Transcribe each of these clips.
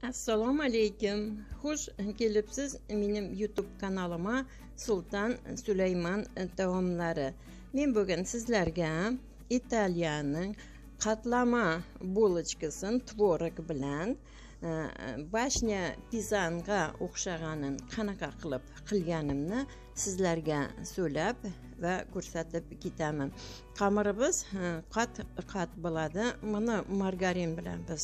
Assalomu alaykum. Xush kelibsiz mening YouTube kanalıma Sultan Süleyman taomlari. Men bugun sizlarga Italiyaning qatlama bulochkasini tvorog bilan bashnya pizanga o'xshaganini qanaqa qilib qilganimni sizlarga so'lab va ko'rsatib ketaman. Qamirimiz qat bo'ladi. Buni margarin bilan biz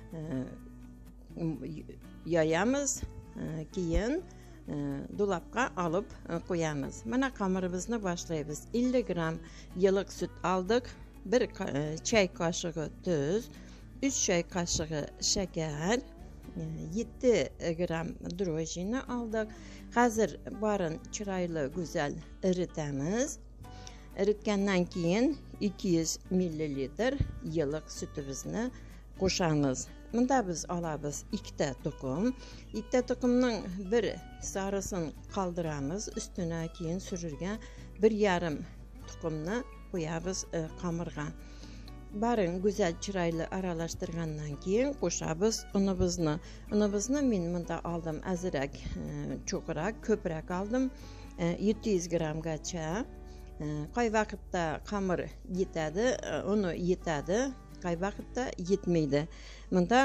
yoyamiz, keyin dolapga olib qo'yamiz. Mana qamirimizni boshlaymiz. 50 gram yilqiq sut oldik, 1 choy qoshiqi tuz, 3 choy qoshiqi shakar, 7 gram drojini oldik. Hozir barin chiroyli go'zal eritamiz. Eritgandan keyin 200 ml yilqiq sutimizni qo'shamiz. Bunda biz olamiz 2 tuxum. 2 tuxumning bir sarisini qoldiramiz. Üstüne keyin surilgan 1,5 tuxumni qo'yamiz qamirga. Barin go'zal chiroyli aralashtirgandan keyin qo'shamiz unimizni. Unimizni men bunda oldim azroq, cho'qroq, ko'proq oldim. 700 gramgacha. Qay vaqtda qamir yetadi, uni yetadi. Qay vaqtda yetmaydi. Bunda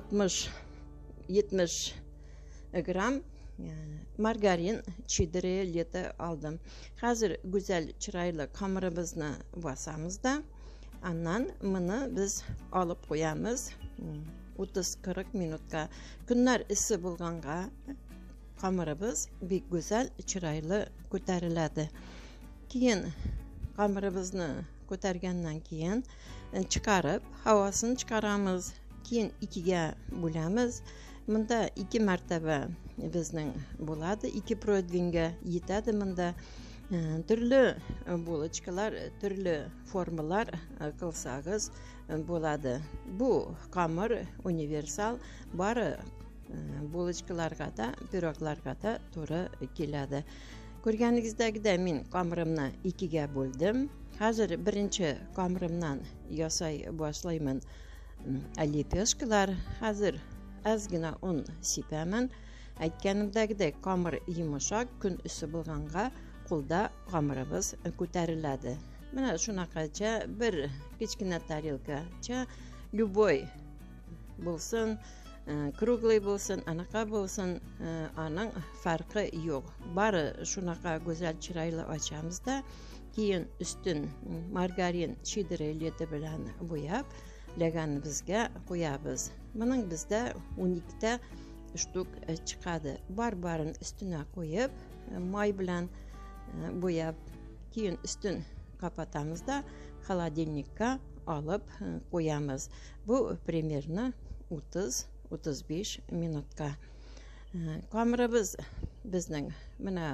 60-70 gram margarin cheddar aldım. Hozir go'zal chiroyli qamirimizni bosamizda, andan buni biz olib qo'yamiz 30-40 minutga. Kunlar issiq bo'lganda qamirimiz bek go'zal chiroyli ko'tariladi. Keyin qamirimizni ko'targandan keyin chiqarib, havosini chiqaramiz. Keyin 2ga bo'lamiz. Bunda 2 martaba bizning bo'ladi. 2 proteинga yetadi. Bunda turli bulochkalar, turli formalar qilsangiz bo'ladi. Bu qamir universal, bari bulochkalarga da, piroglarga da to'g'ri keladi. Ko'rganingizdagidek men qamirimni 2ga bo'ldim. Hozir birinchi qamirimdan yasay boshlayman. Alipeshkalar. Hozir ozgina un sepaman. Aytganimdagidek qamir yumshoq, kun issiq bo'lganda qo'lda qamirimiz ko'tariladi. Mana shunaqacha bir kichkina tarelkacha, любой bo'lsin, kruglay bo'lsin, anaqa bo'lsin, aning farqi yo'q. Bari shunaqa go'zal chiroyli ochamiz-da, keyin ustin margarin cheddar bilan bo'yab laganimizga qo'yamiz. Buning bizda 12 ta shtuk chiqadi. Barin ustuna qo'yib, moy bilan bo'yab, keyin ustin qapatamizda xolodilnikka olib qo'yamiz. Bu примерно 30-35 minutga. Qamirimiz bizning mana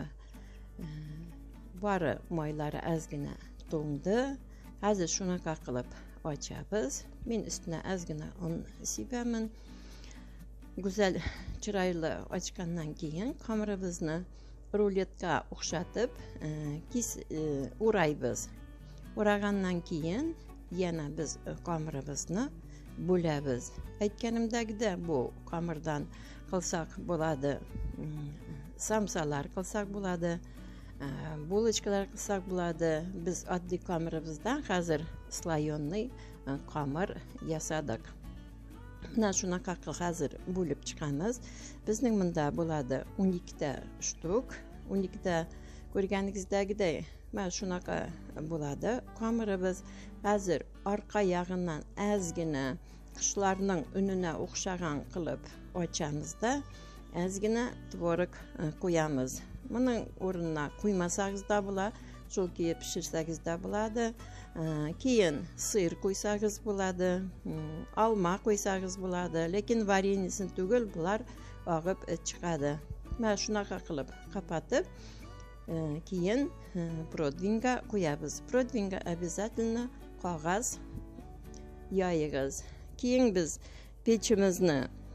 bari moylari ozgina to'ngdi. Hozir shunaqa qilib ochamiz. Men ustuna ozgina un sepaman. Go'zal chiroyli ochgandan keyin qamirimizni ruletka o'xshatib o'raymiz. O'ragandan keyin yana biz qamirimizni bo'lamiz. Aytganimdagidek bu qamirdan qilsak bo'ladi, samsalar qilsak bo'ladi, bulochkalar qilsak bo'ladi. Biz oddiy qamirimizdan hozir slayonniy qamir yasadik. Mana shunaqa qilib hozir bo'lib chiqamiz. Bizning bunda bo'ladi 12 ta shtuk. 12 ta ko'rganingizdagidek mana shunaqa bo'ladi. Qamirimiz hozir orqa yog'idan ozgina qushlarning unina o'xshagan qilib ochamizda, ozgina tvorog qo'yamiz. Buning o'rnina qo'ymasangiz da bo'ladi, cho'lga pishirsangiz da bo'ladi. Keyin sir qo'ysangiz bo'ladi, olma qo'ysangiz bo'ladi, lekin varenisini tugul bular og'ib chiqadi. Mana shunaqa qilib qapatib, keyin proteинga qo'yamiz. Proteинga обязательно qog'oz yoyig'iz. Keyin biz pechimizni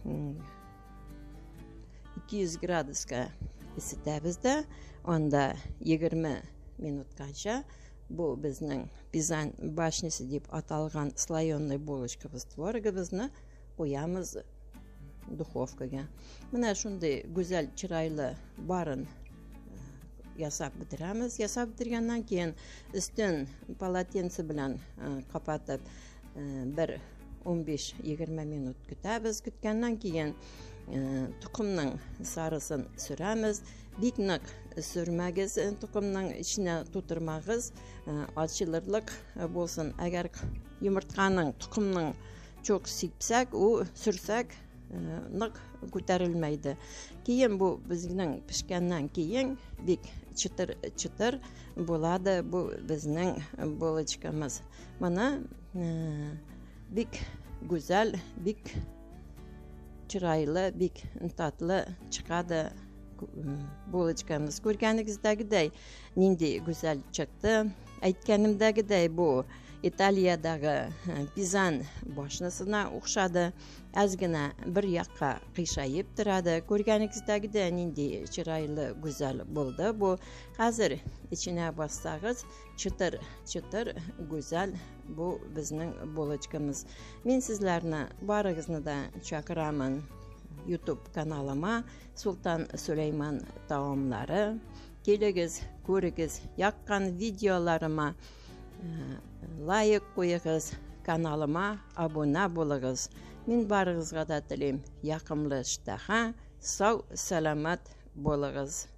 200 gradusga isitamizda, onda 20 minutgacha bu bizning pizan bashnisi deb atalgan slayonniy bulochkamiz tvorogimizni qo'yamiz духовкага. Мына шундай güzel чырайлы барын ясап бетерәбез. Ясап бетергәннән кийин өстен полотенце белән капатып бер 15-20 минут көтәбез. Көткәннән кийин тукымның сарысын сөрәбез. Бик нык сөрмәгез, тукымның içine тутырмагыз, ачылырлык булсын. Әгәр йомыртканың тукымның çok сипсәк, у сөрсәк нык күтәрелмәйде. Кийин бу безнең пешкәннән кийин бик чытыр булады бу безнең булочкамыз. Моны бик güzel, бик чырайлы, бик татлы чыкады булочкамыз. Күргәнегездәгедәй нинди güzel чыкты. Әйткәнемдәгедәй бу Италиядагы пизан башнасына охшады. Аз гына бер якка кыйшайып торады. Күргәнегездәгедәй нинди чырайлы, güzel булды. Бу хәзер içine бассагыз, чытыр, güzel бу безнең булочкамыз. Мин сезләрне барыгызны да чакырамын YouTube каналыма Султан Сулейман таамлары. Келегез, күрегез, яккан видеоларыма лайк куегыз, каналыма абуна булыгыз. Мин барыгызга да телим якымлы иштаха, сау, саламат булыгыз.